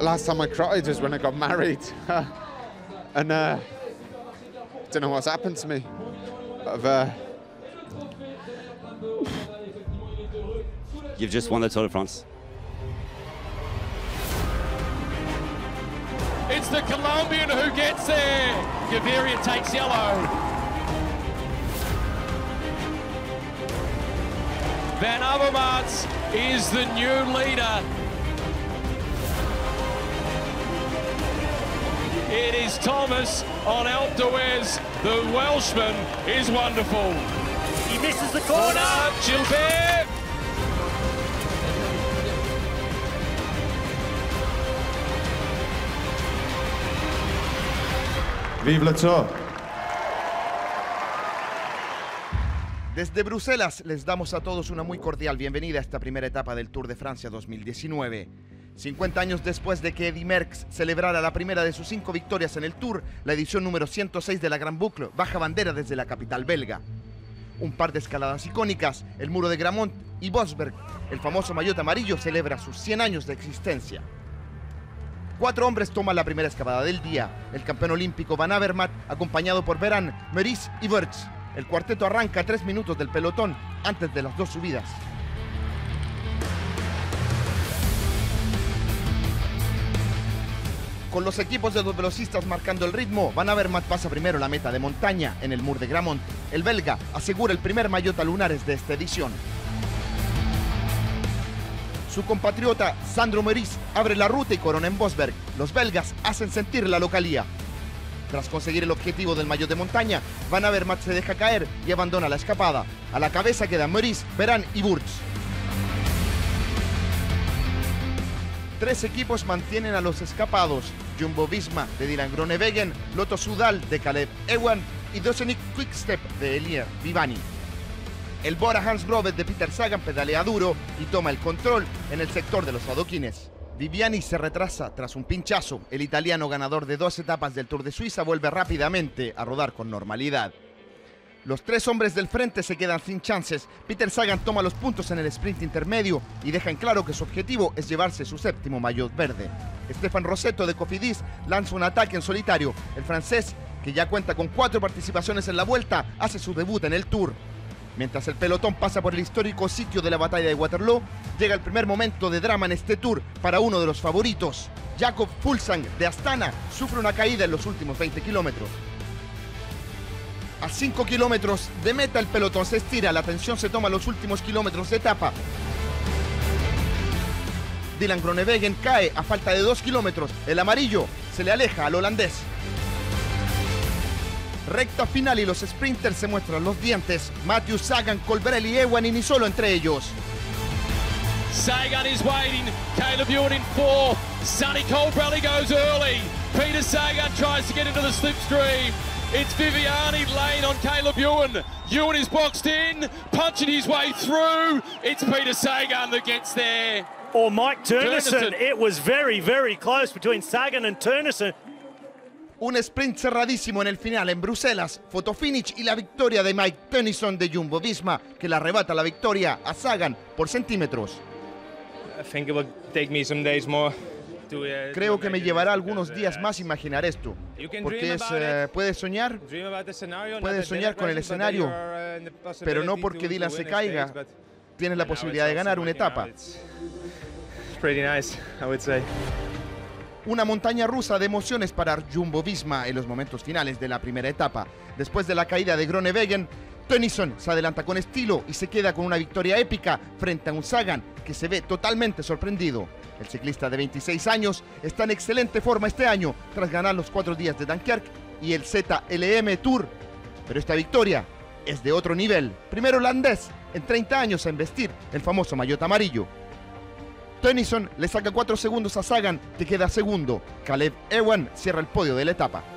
last time I cried was when I got married. And don't know what's happened to me. You've just won the Tour de France. It's the Colombian who gets there. Gaviria takes yellow. Van Avermaet is the new leader. It is Thomas on Alpe d'Huez. The Welshman is wonderful. He misses the corner. Gilbert. Vive le Tour. Desde Bruselas les damos a todos una muy cordial bienvenida a esta primera etapa del Tour de Francia 2019. 50 años después de que Eddy Merckx celebrara la primera de sus 5 victorias en el Tour, la edición número 106 de la Gran Boucle baja bandera desde la capital belga. Un par de escaladas icónicas, el muro de Grammont y Bosberg, el famoso maillot amarillo, celebra sus 100 años de existencia. 4 hombres toman la primera escapada del día. El campeón olímpico Van Avermaet, acompañado por Berain, Meurice y Wurtz. El cuarteto arranca a 3 minutos del pelotón antes de las 2 subidas. Con los equipos de los velocistas marcando el ritmo, Van Avermaet pasa primero la meta de montaña en el Mur de Grammont. El belga asegura el primer maillot a lunares de esta edición. Su compatriota Sandro Meurice abre la ruta y corona en Bosberg. Los belgas hacen sentir la localía. Tras conseguir el objetivo del maillot de montaña, Van Avermaet se deja caer y abandona la escapada. A la cabeza quedan Meurice, Berain y Wurtz. 3 equipos mantienen a los escapados: Jumbo-Visma de Dylan Groenewegen, Lotto Soudal de Caleb Ewan y Deceuninck Quick-Step de Elia Viviani. El Bora Hansgrohe de Peter Sagan pedalea duro y toma el control en el sector de los adoquines. Viviani se retrasa tras un pinchazo. El italiano, ganador de 2 etapas del Tour de Suiza, vuelve rápidamente a rodar con normalidad. Los 3 hombres del frente se quedan sin chances. Peter Sagan toma los puntos en el sprint intermedio y deja en claro que su objetivo es llevarse su 7º maillot verde. Stefan Rossetto de Cofidis lanza un ataque en solitario. El francés, que ya cuenta con 4 participaciones en la Vuelta, hace su debut en el Tour. Mientras el pelotón pasa por el histórico sitio de la batalla de Waterloo, llega el primer momento de drama en este Tour para uno de los favoritos. Jakob Fuglsang de Astana sufre una caída en los últimos 20 kilómetros. A 5 kilómetros de meta el pelotón se estira, la tensión se toma en los últimos kilómetros de etapa. Dylan Groenewegen cae a falta de 2 kilómetros, el amarillo se le aleja al holandés. Recta final y los sprinters se muestran los dientes. Matthews, Sagan, Colbrelli, Ewan y ni solo entre ellos. Sagan is waiting. Caleb Ewan in 4th. Sonny Colbrelli goes early. Peter Sagan tries to get into the slipstream. It's Viviani lane on Caleb Ewan. Ewan is boxed in, punching his way through. It's Peter Sagan that gets there. Or Mike Turnison. It was very, very close between Sagan and Turnison. Un sprint cerradísimo en el final en Bruselas, fotofinish y la victoria de Mike Turnison de Jumbo-Visma, que le arrebata la victoria a Sagan por centímetros. Creo que me llevará algunos días más imaginar esto, porque puedes soñar con el escenario, pero no porque Dylan se caiga, tienes la posibilidad de ganar una etapa. Una montaña rusa de emociones para Jumbo-Visma en los momentos finales de la primera etapa. Después de la caída de Groenewegen, Turnison se adelanta con estilo y se queda con una victoria épica frente a un Sagan que se ve totalmente sorprendido. El ciclista de 26 años está en excelente forma este año tras ganar los 4 días de Dunkerque y el ZLM Tour. Pero esta victoria es de otro nivel. Primer holandés en 30 años en vestir el famoso maillot amarillo. Turnison le saca 4 segundos a Sagan, que queda segundo. Caleb Ewan cierra el podio de la etapa.